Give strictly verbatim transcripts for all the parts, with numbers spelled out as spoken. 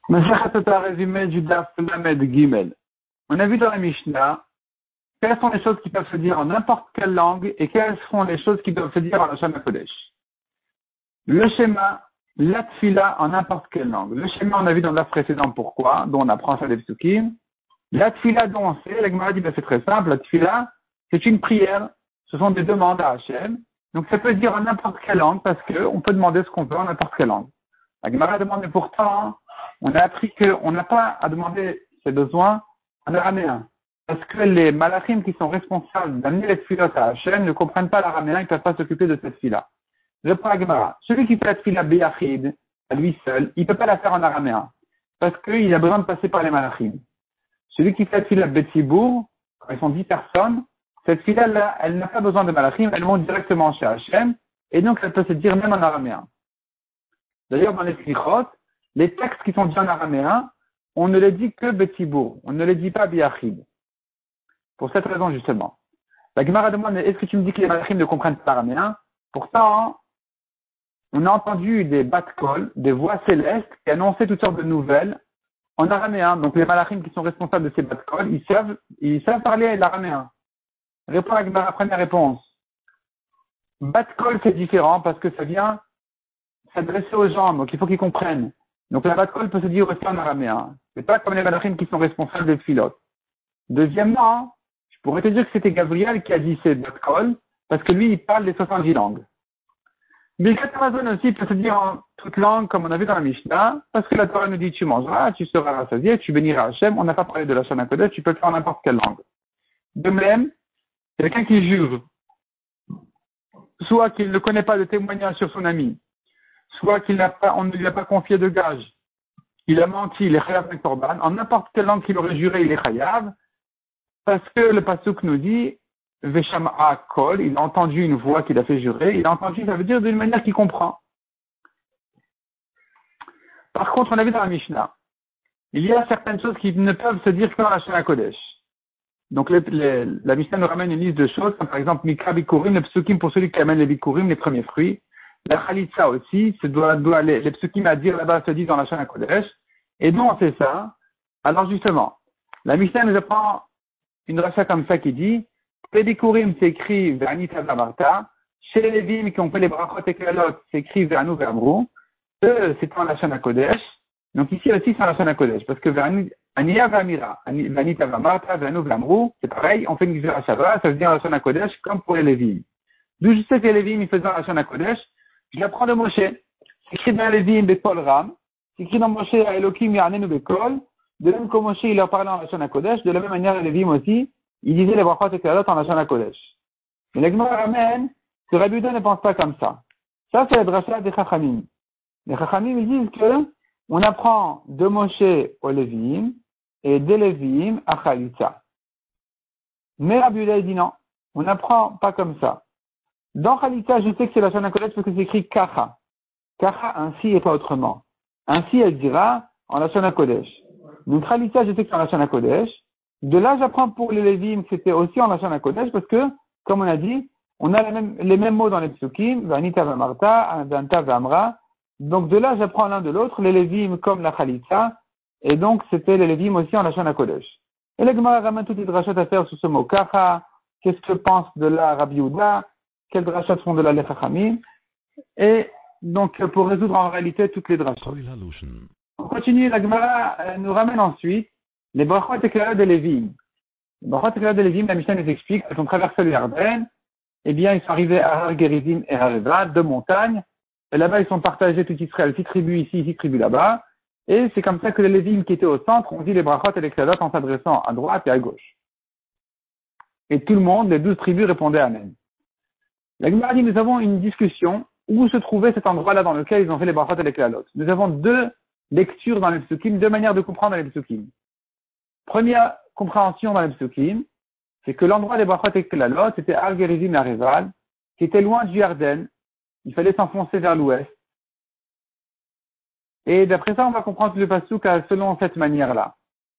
Masechet résumé du Daf Lamed Gimel. On a vu dans la Mishnah quelles sont les choses qui peuvent se dire en n'importe quelle langue et quelles sont les choses qui peuvent se dire en Lashon HaKodesh. Le schéma, la tfila en n'importe quelle langue. Le schéma, on a vu dans le Daf précédent pourquoi, dont on apprend ça des psukim. La tfila dont on sait, la Gemara dit ben, c'est très simple, la tfila, c'est une prière, ce sont des demandes à Hachem. Donc ça peut se dire en n'importe quelle langue parce qu'on peut demander ce qu'on veut en n'importe quelle langue. La Gemara demande, mais pourtant, on a appris qu'on n'a pas à demander ses besoins en araméen. Parce que les malachim qui sont responsables d'amener les tfilotes à Hachem ne comprennent pas l'araméen, ils ne peuvent pas s'occuper de cette tfila. Je prends la Gemara. Celui qui fait la tfila beyachid, à lui seul, il ne peut pas la faire en araméen. Parce qu'il a besoin de passer par les malachim. Celui qui fait la tfila betzibour, quand ils sont dix personnes, cette tfila-là, elle n'a pas besoin de malachim, elle monte directement chez Hachem, et donc elle peut se dire même en araméen. D'ailleurs, dans les slichot, les textes qui sont dits en araméen, on ne les dit que betzibour, on ne les dit pas beyachid. Pour cette raison, justement. La Gemara demande, est-ce que tu me dis que les malachim ne comprennent pas l'araméen? Pourtant, on a entendu des bat-kol, des voix célestes, qui annonçaient toutes sortes de nouvelles en araméen. Donc les malachim qui sont responsables de ces bat-kol, ils savent, ils savent parler l'araméen. Répond la Gemara, première réponse. Bat-kol, c'est différent parce que ça vient s'adresser aux gens, donc il faut qu'ils comprennent. Donc la bat-kol peut se dire aussi en araméen. C'est pas comme les malachim qui sont responsables des filotes. Deuxièmement, je pourrais te dire que c'était Gabriel qui a dit ces bat-kol, parce que lui, il parle les soixante-dix langues. Mais Amazon aussi peut se dire en toute langue, comme on a vu dans la Mishnah, parce que la Torah nous dit tu mangeras, tu seras rassasié, tu béniras Hachem, on n'a pas parlé de la Lashon HaKodesh, tu peux le faire en n'importe quelle langue. De même, quelqu'un qui jure, soit qu'il ne connaît pas de témoignage sur son ami, soit qu'il n'a pas, on ne lui a pas confié de gage, il a menti, il est chayav avec Korban, en n'importe quelle langue qu'il aurait juré, il est chayav, parce que le pasuk nous dit, Veshama'a kol, il a entendu une voix qu'il a fait jurer, il a entendu, ça veut dire d'une manière qu'il comprend. Par contre, on a vu dans la Mishnah, il y a certaines choses qui ne peuvent se dire que dans la Lashon HaKodesh. Donc, les, les, la Mishnah nous ramène une liste de choses, comme par exemple, Mikra Bikurim, les psukim pour celui qui amène les Bikurim, les premiers fruits. La Khalitsa aussi, c'est doit, doit, les, les psukim à dire là-bas se disent dans la Lashon HaKodesh. Et nous, on sait ça. Alors, justement, la Mishnah nous apprend une rachat comme ça qui dit, Pédikurim s'écrit Ve'anita Vamarta. Chez les Lévim qui ont fait les brachot et klalot, s'écrit Ve'anu Ve'amru. Eux, c'est en Lashon HaKodesh. Donc ici aussi, c'est en Lashon HaKodesh. Parce que Ve'ania Ve'amira, Ve'anita Vamarta, Ve'anu Ve'amru, c'est pareil, on fait une Gvira Shavra, ça veut dire en Lashon HaKodesh comme pour les Lévim. D'où je sais que les Lévim, ils faisaient en Lashon HaKodesh, je l'apprends de Moshe. C'est écrit dans les Lévim Bekol Ram. C'est écrit dans Moshe à Elohim Ya'anenu Bekol. De même que Moshe, il leur parlait en Lashon HaKodesh, de la même manière, les Lévim aussi, il disait les brachot et klalot en Lashon HaKodesh. Mais la Gemara ramène que Rabbi Yehuda ne pense pas comme ça. Ça, c'est la dracha des Chachamim. Les Chachamim, ils disent que on apprend de Moshe aux Lévim et des Lévim à Khalitsa. Mais Rabbi Yehuda, il dit non. On n'apprend pas comme ça. Dans Khalitsa, je sais que c'est Lashon HaKodesh parce que c'est écrit Kacha. Kacha ainsi et pas autrement. Ainsi, elle dira en Lashon HaKodesh. Donc Khalitsa, je sais que c'est en Lashon HaKodesh. De là, j'apprends pour les Lévim que c'était aussi en Lashon HaKodesh parce que, comme on a dit, on a les mêmes, les mêmes mots dans les psukim, V'anita V'amarta, V'anta V'amra. Donc de là, j'apprends l'un de l'autre, les Lévim comme la Khalitsa, et donc c'était les Lévim aussi en Lashon HaKodesh. Et la Gemara ramène toutes les drachot à faire sur ce mot Kacha, qu'est-ce que pense de la Rabbi Yehuda, quelles drachot font de la les Chachamim, et donc pour résoudre en réalité toutes les drachot. On continue, la Gemara nous ramène ensuite les brachot et klalot des Lévim. Les brachot et klalot des Lévim, la Mishnah nous explique, elles ont traversé le Yarden, eh bien, ils sont arrivés à Har Gerizim et Harevad, deux montagnes, et là-bas, ils sont partagés tout Israël, six tribus ici, six tribus là-bas, et c'est comme ça que les Lévim qui étaient au centre ont dit les brachot et les klalot en s'adressant à droite et à gauche. Et tout le monde, les douze tribus répondaient Amen. La Gemara dit, nous avons une discussion où se trouvait cet endroit-là dans lequel ils ont fait les brachot et les klalot. Nous avons deux lectures dans les psukim, deux manières de comprendre les psukim. Première compréhension dans les psukim, c'est que l'endroit des brachot et klalot, c'était Har Gerizim et Harevad, qui était loin du Yarden. Il fallait s'enfoncer vers l'ouest. Et d'après ça, on va comprendre le pasuk selon cette manière-là.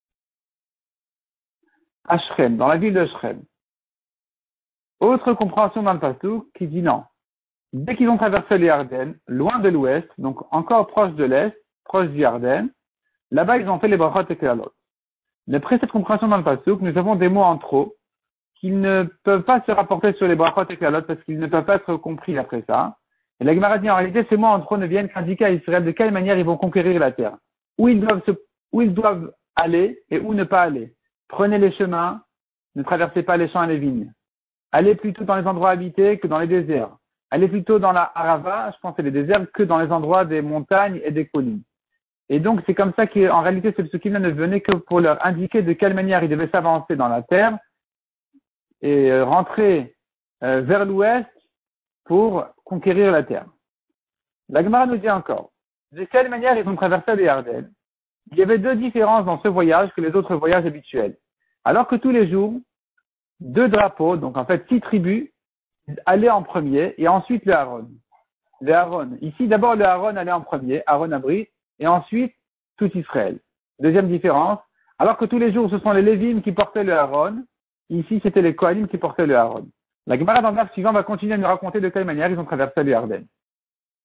À Shrem, dans la ville de Shrem. Autre compréhension dans le pasuk qui dit non. Dès qu'ils ont traversé le Yarden, loin de l'ouest, donc encore proche de l'est, proche du Yarden, Là-bas, ils ont fait les brachot et klalot. D'après cette compréhension dans le pasuk, nous avons des mots en trop qui ne peuvent pas se rapporter sur les brachot et klalot parce qu'ils ne peuvent pas être compris après ça. Et la Gemara dit en réalité, ces mots en trop ne viennent qu'indiquer à Israël de quelle manière ils vont conquérir la terre. Où ils doivent se, où ils doivent aller et où ne pas aller. Prenez les chemins, ne traversez pas les champs et les vignes. Allez plutôt dans les endroits habités que dans les déserts. Allez plutôt dans la Arava, je pense que c'est les déserts, que dans les endroits des montagnes et des collines. Et donc, c'est comme ça qu'en réalité, ce psukim-là ne venait que pour leur indiquer de quelle manière ils devaient s'avancer dans la terre et euh, rentrer euh, vers l'ouest pour conquérir la terre. La Gemara nous dit encore, de quelle manière ils ont traversé le Yarden. Il y avait deux différences dans ce voyage que les autres voyages habituels. Alors que tous les jours, deux drapeaux, donc en fait six tribus, allaient en premier et ensuite le Aaron. Le Aaron. Ici, d'abord le Aaron allait en premier, Aaron Abri, et ensuite tout Israël. Deuxième différence, alors que tous les jours ce sont les Lévim qui portaient le Aaron, ici c'était les Kohanim qui portaient le Aaron. La Gemara dans le verset suivant va continuer à nous raconter de quelle manière ils ont traversé le Yarden.